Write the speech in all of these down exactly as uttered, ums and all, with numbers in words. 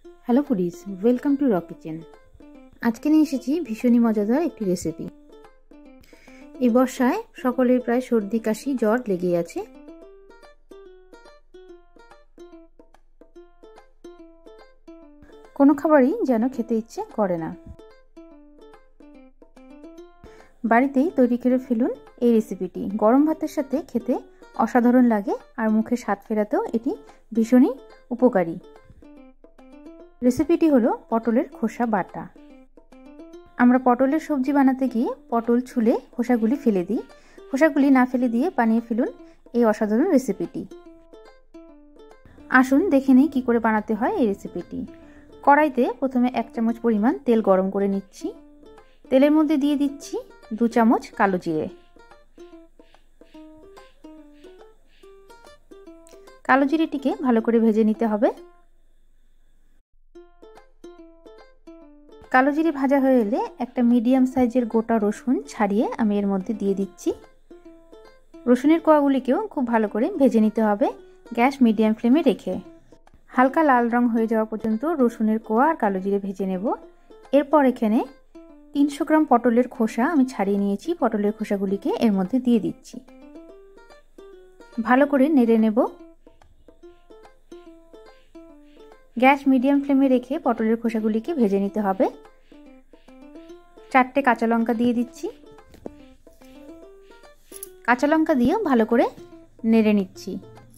Hello foodies, welcome to R kitchen. আজকে নিয়ে এসেছি ভীষণই মজাদার একটি রেসিপি। এই বর্ষায় সকলের প্রায় সর্দি কাশি জ্বর লেগেই আছে। কোনো খাবারই যেন খেতে ইচ্ছে করে না। বাড়িতেই তৈরি করে ফেলুন এই রেসিপিটি। গরম ভাতের সাথে খেতে অসাধারণ লাগে আর মুখে স্বাদ ফেরাতেও এটি ভীষণই উপকারী। রেসিপিটি হলো পটলের খোসা বাটা। আমরা পটলের সবজি বানাতে গিয়ে পটল ছুলে খোসাগুলি ফেলে দিই। খোসাগুলি না ফেলে দিয়ে বানিয়ে ফেলুন এই অসাধারণ রেসিপিটি। আসুন দেখে নিই কী করে বানাতে হয় এই রেসিপিটি। কড়াইতে প্রথমে এক চামচ পরিমাণ তেল গরম করে নিচ্ছি। তেলের মধ্যে দিয়ে দিচ্ছি দু চামচ কালো জিরে। কালো জিরেটিকে ভালো করে ভেজে নিতে হবে। কালো জিরে ভাজা হয়ে এলে একটা মিডিয়াম সাইজের গোটা রসুন ছাড়িয়ে আমি এর মধ্যে দিয়ে দিচ্ছি। রসুনের কোয়াগুলিকেও খুব ভালো করে ভেজে নিতে হবে, গ্যাস মিডিয়াম ফ্লেমে রেখে। হালকা লাল রং হয়ে যাওয়া পর্যন্ত রসুনের কোয়া আর কালো জিরে ভেজে নেব। এরপর এখানে তিনশো গ্রাম পটলের খোসা আমি ছাড়িয়ে নিয়েছি। পটলের খোসাগুলিকে এর মধ্যে দিয়ে দিচ্ছি। ভালো করে নেড়ে নেব। গ্যাস মিডিয়াম ফ্লেমে রেখে পটলের খোসাগুলিকে ভেজে নিতে হবে। চারটে কাঁচা লঙ্কা দিয়ে দিচ্ছি। কাঁচা লঙ্কা দিয়েও ভালো করে নেড়ে নিচ্ছি।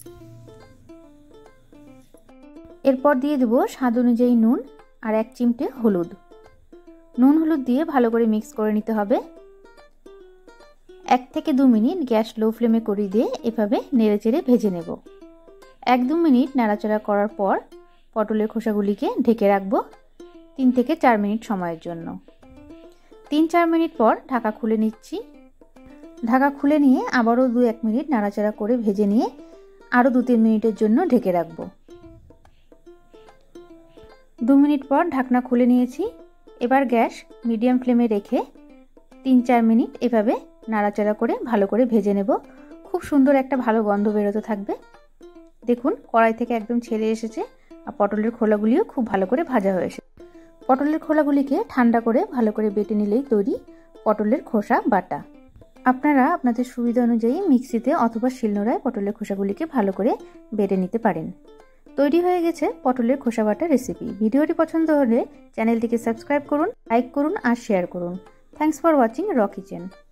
এরপর দিয়ে দেব স্বাদ অনুযায়ী নুন আর এক চিমটে হলুদ। নুন হলুদ দিয়ে ভালো করে মিক্স করে নিতে হবে। এক থেকে দু মিনিট গ্যাস লো ফ্লেমে করে দিয়ে এভাবে নেড়ে চেড়ে ভেজে নেব। এক দু মিনিট নাড়াচাড়া করার পর পটলের খোসাগুলিকে ঢেকে রাখবো তিন থেকে চার মিনিট সময়ের জন্য। তিন চার মিনিট পর ঢাকা খুলে নিচ্ছি। ঢাকা খুলে নিয়ে আবারও দু এক মিনিট নাড়াচাড়া করে ভেজে নিয়ে আরও দু তিন মিনিটের জন্য ঢেকে রাখবো। দু মিনিট পর ঢাকনা খুলে নিয়েছি। এবার গ্যাস মিডিয়াম ফ্লেমে রেখে তিন চার মিনিট এভাবে নাড়াচাড়া করে ভালো করে ভেজে নেব। খুব সুন্দর একটা ভালো গন্ধ বেরোতে থাকবে। দেখুন কড়াই থেকে একদম ছেড়ে এসেছে আর পটলের খোলাগুলিও খুব ভালো করে ভাজা হয়েছে। পটলের খোলাগুলিকে ঠান্ডা করে ভালো করে বেটে নিলেই তৈরি পটলের খোসা বাটা। আপনারা আপনাদের সুবিধা অনুযায়ী মিক্সিতে অথবা শিলনোড়ায় পটলের খোসাগুলিকে ভালো করে বেটে নিতে পারেন। তৈরি হয়ে গেছে পটলের খোসা বাটা রেসিপি। ভিডিওটি পছন্দ হলে চ্যানেলটিকে সাবস্ক্রাইব করুন, লাইক করুন আর শেয়ার করুন। Thanks for watching R kitchen.